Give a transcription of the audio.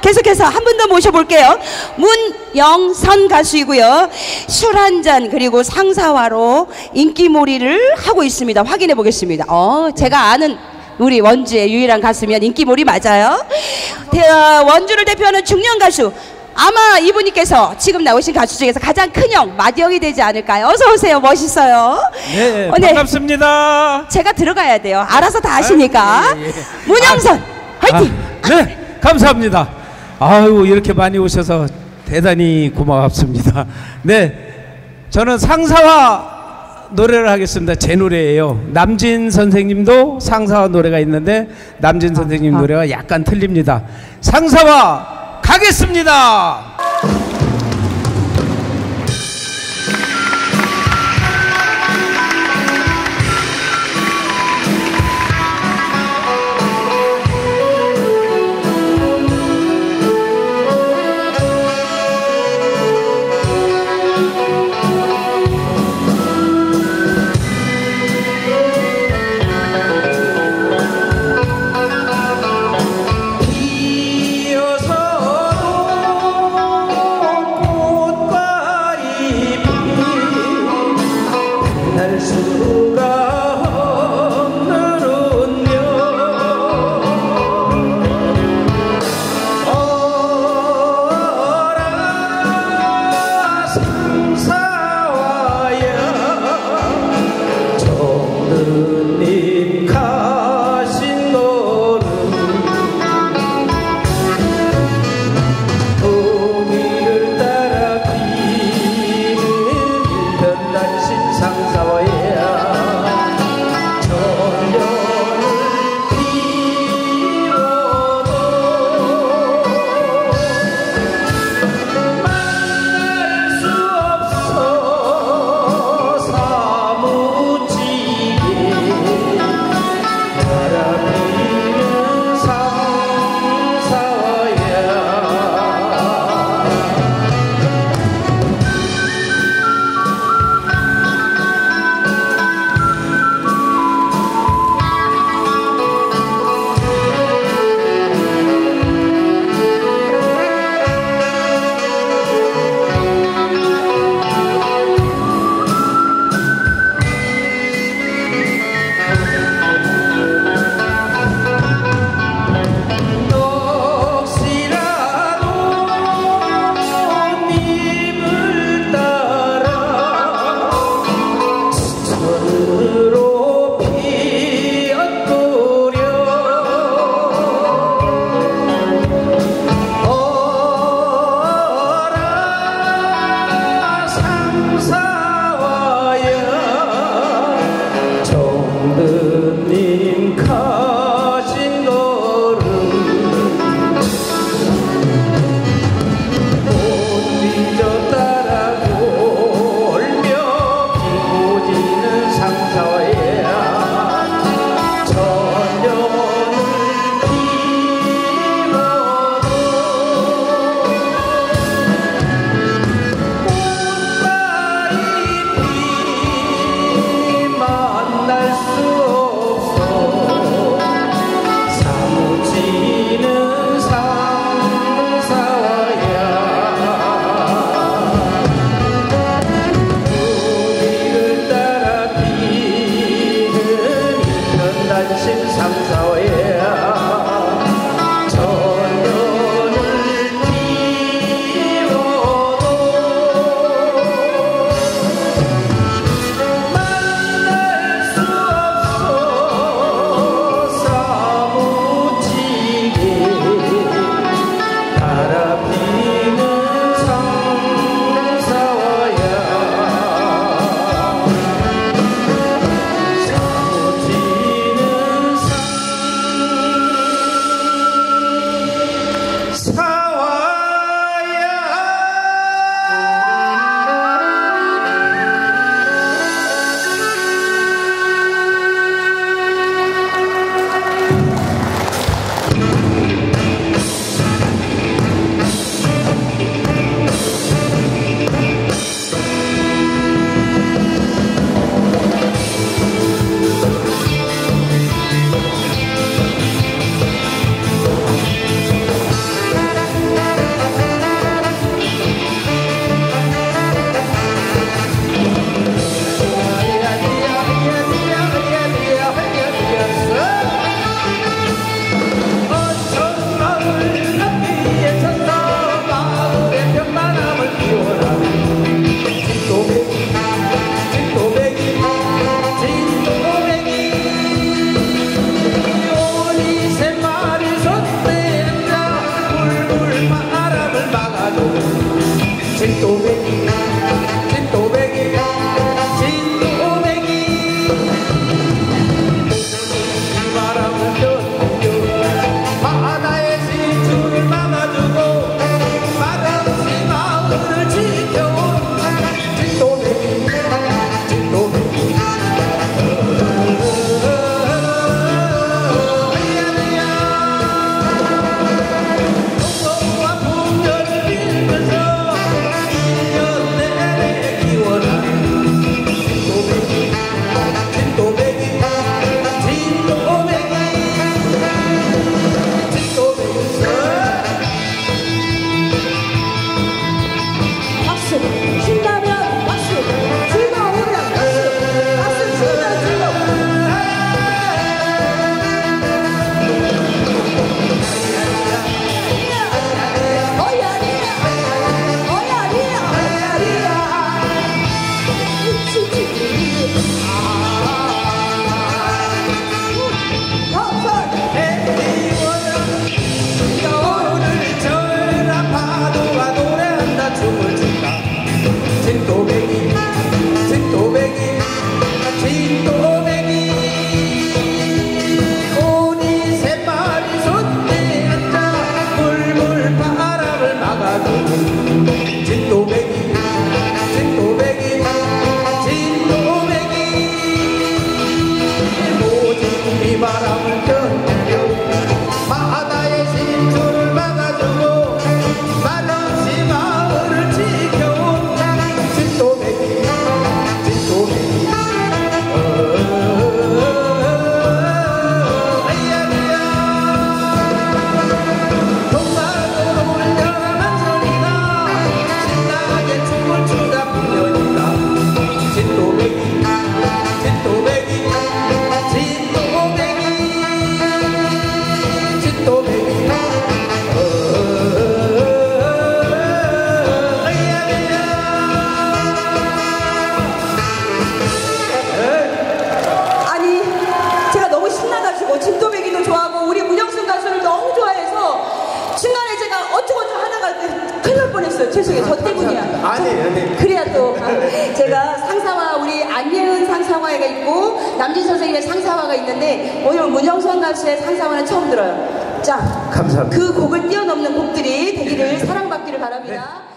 계속해서 한 분 더 모셔볼게요. 문영선 가수이고요. 술 한잔 그리고 상사화로 인기몰이를 하고 있습니다. 확인해 보겠습니다. 제가 아는 우리 원주의 유일한 가수면 인기몰이 맞아요. 원주를 대표하는 중년 가수. 아마 이분께서 지금 나오신 가수 중에서 가장 큰형 마디형이 되지 않을까요? 어서 오세요. 멋있어요. 네, 반갑습니다. 제가 들어가야 돼요. 알아서 다 하시니까. 예. 문영선 화이팅. 네, 감사합니다. 아유, 이렇게 많이 오셔서 대단히 고맙습니다. 네, 저는 상사화 노래를 하겠습니다. 제 노래예요. 남진 선생님도 상사화 노래가 있는데 남진 선생님 노래가 약간 틀립니다. 상사화 가겠습니다. 이어서도 놀랐어요. 죄송해요. 저 때문이야. 아니에요, 네. 그래야 또 제가 상사와 우리 안예은 상사화가 있고 남진 선생님의 상사화가 있는데 오늘 문영선 가수의 상사화는 처음 들어요. 자, 감사합니다. 그 곡을 뛰어넘는 곡들이 되기를 사랑받기를 바랍니다. 네.